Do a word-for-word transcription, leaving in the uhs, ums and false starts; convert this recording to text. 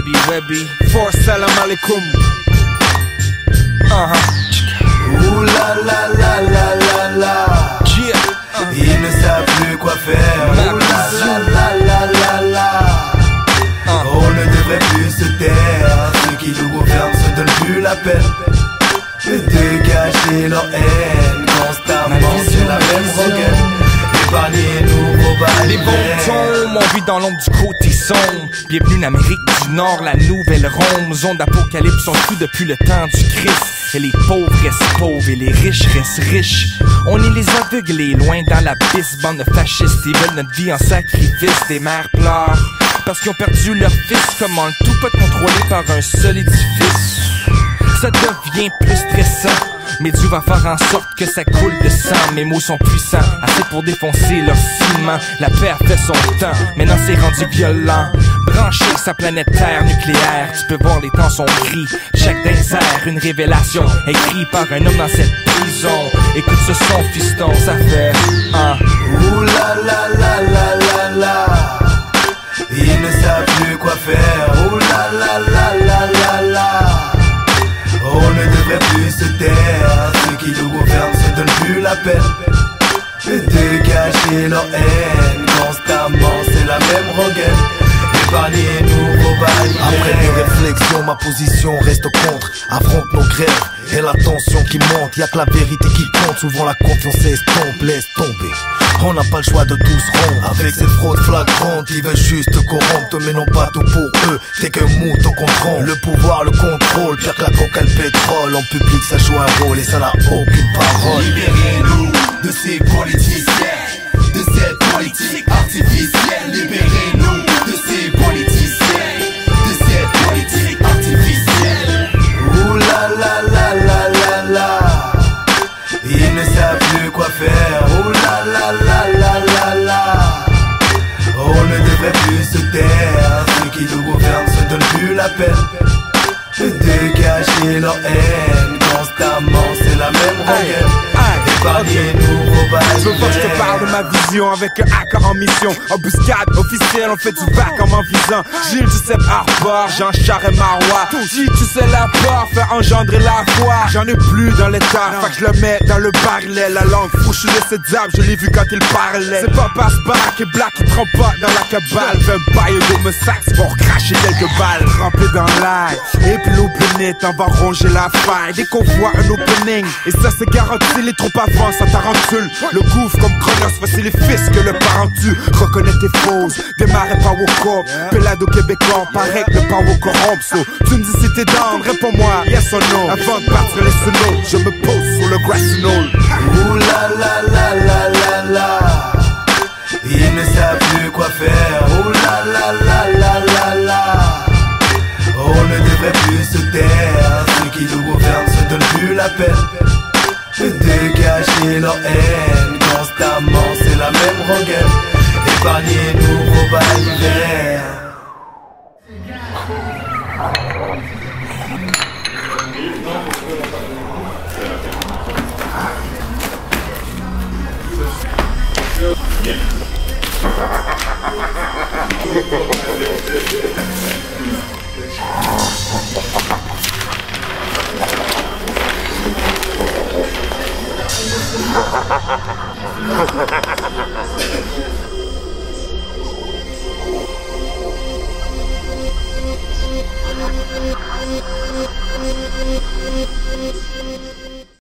Webby, Webby. For salam alaikum. Uh-huh. Ouh la la la la la la. Yeah. Uh-huh. Ils ne savent plus quoi faire. Ouh la la la la la la. Uh-huh. On ne devrait plus se taire. Ceux qui nous gouvernent se donnent plus la peine de cacher leur haine. Constamment c'est la même rengaine. Épargnez-nous vos balles. Les bons tombent, on vit dans l'ombre du côté sombre. Bienvenue en Amérique du Nord, la nouvelle Rome. Zone d'apocalypse sont tout depuis le temps du Christ. Et les pauvres restent pauvres et les riches restent riches. On est les aveuglés, loin dans l'abysse. Bande de fascistes, ils veulent notre vie en sacrifice. Des mères pleurent parce qu'ils ont perdu leur fils. Comment le tout peut être contrôlé par un seul édifice. Ça devient plus stressant, mais Dieu va faire en sorte que ça coule de sang. Mes mots sont puissants, assez pour défoncer leur ciment. La paix a fait son temps, maintenant c'est rendu violent. Branché sa planète Terre nucléaire, tu peux voir les temps sont gris. Chaque désert, une révélation écrite par un homme dans cette prison. Écoute ce son fiston, ça fait un. Ouh la la la la la la. Ils ne savent plus quoi faire. Ouh la la la la la la. On ne devrait plus se taire. Ceux qui nous gouvernent se donnent plus la peine de cacher leur haine. Constamment c'est la même rengaine. Épargnez-nous vos balles. Après des réflexions, ma position reste contre. Affronte nos grèves et la tension qui monte. Y'a que la vérité qui compte. Souvent la confiance s'estompe, laisse tomber. On n'a pas le choix de tous rompre. Avec cette fraude flagrante, ils veulent juste te corrompre. Mais non pas tout pour eux, t'es que mouton qu'on trompe. Le pouvoir, le contrôle, pire que la coke et le pétrole. En public ça joue un rôle et ça n'a aucune parole. Libérez-nous de ces politiciens, de cette politique artificielle. Libérez-nous de ces politiciens, de cette politique artificielle. Ouh la la la la la la. Ils ne savent plus quoi faire. Ouh la la la la la la. On ne devrait plus se taire. Ceux qui nous gouvernent se donnent plus la peine de cacher leur haine. Constamment c'est la même rengaine. Épargnez-nous vos balles. Je veux pas que je te parle de ma vision avec un hacker en mission. Embuscade officielle, on fait du vac en m'en visant. Gilles du Sepp Arbor, Jean Char et Marois. Si tu sais la peur, fait engendrer la foi. J'en ai plus dans l'état, fait que je le mets dans le parallèle. La langue fouche de cette diable, je l'ai vu quand il parlait. C'est pas passe-bac et black qui trompe pas dans la cabale. Vampire go me sax pour cracher quelques balles. Rempli dans l'air, et puis l'open on va ronger la faille. Dès qu'on voit un opening, et ça c'est garanti, les troupes avancent, ça tarentule. Le gouffre comme Chronos, c'est les fils que le parent tue. Reconnais tes fausses, démarre pas au corps. Pelado québécois, paraît que le power corrompt. So, tu me dis si t'es down, réponds-moi yes or no. Avant de battre les snows, je me pose sur le grassy knoll. Ouh la la la la la la. Ils ne savent plus quoi faire. Ouh la la la la la la. On ne devrait plus se taire. Ceux qui nous gouvernent se donnent plus la peine de cacher leur haine. Constamment c'est la même rengaine. Épargnez-nous vos balles d'hiver. Thank you.